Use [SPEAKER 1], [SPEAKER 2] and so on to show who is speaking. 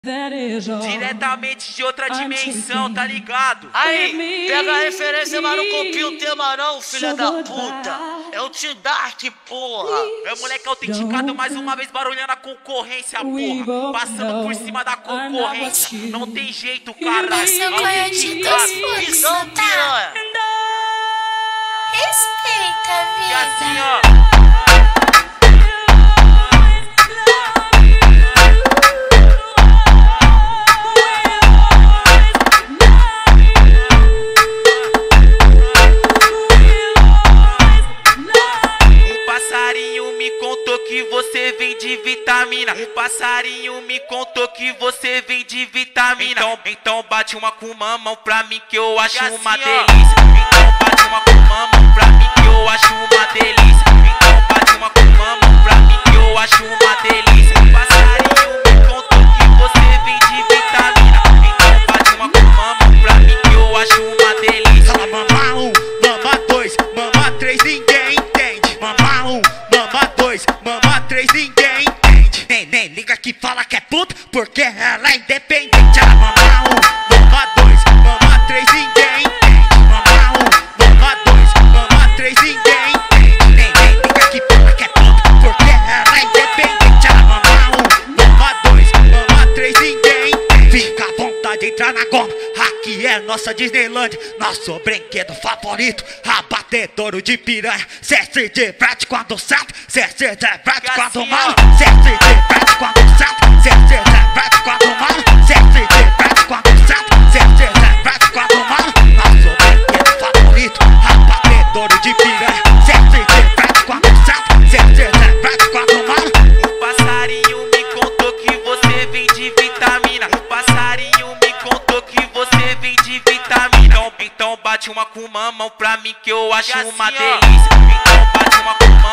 [SPEAKER 1] Diretamente de outra dimensão, tá ligado?
[SPEAKER 2] Aí, pega a referência, mas não copia o tema não, filha da puta. É o T-Dark, porra.
[SPEAKER 1] É o moleque autenticado mais uma vez barulhando a concorrência, porra. Passando por cima da concorrência. Não tem jeito, caralho.
[SPEAKER 2] Autenticado, visão, piranha.
[SPEAKER 3] Respeita a vida.
[SPEAKER 1] E assim, ó. Passarinho me contou que você vem de vitamina. O passarinho me contou que você vem de vitamina. Então bate uma com mamão pra mim que eu acho assim, uma delícia. Então bate uma com mamão pra mim que eu acho uma delícia. Então bate uma com mamão pra mim que eu acho uma delícia. O passarinho me contou que você vem de vitamina. Então bate uma com mamão pra mim que eu acho uma delícia.
[SPEAKER 4] Fala mama 1, mama 2, mama 3, ninguém entende. Mama 1, mama 2, mama 3, ninguém entende. Nem liga que fala que é puta, porque ela é independente. Ela mama 1, mama 2, mama 3, ninguém entende. Mama 1, mama 2, mama 3, ninguém entende. Nem liga que fala que é puta, porque ela é independente. Ela mama 1, mama 2, mama 3, ninguém entende. Fica à vontade de entrar na goma, aqui é nossa Disneyland, nosso brinquedo favorito, abatedouro de piranha. Cê se diverte quando senta, cê se diverte quando mala, cê se diverte quando senta, cê se diverte quando mala, cê se diverte quando senta, cê se diverte quando mala. Nosso brinquedo favorito, abatedouro de piranha. Cê se diverte quando senta, cê se diverte quando mala.
[SPEAKER 1] O passarinho me contou que você vem de vitamina. O passarinho me contou que você vem de vitamina. Então bate uma com mamão pra mim que eu acho uma delícia. Então bate uma com mamão.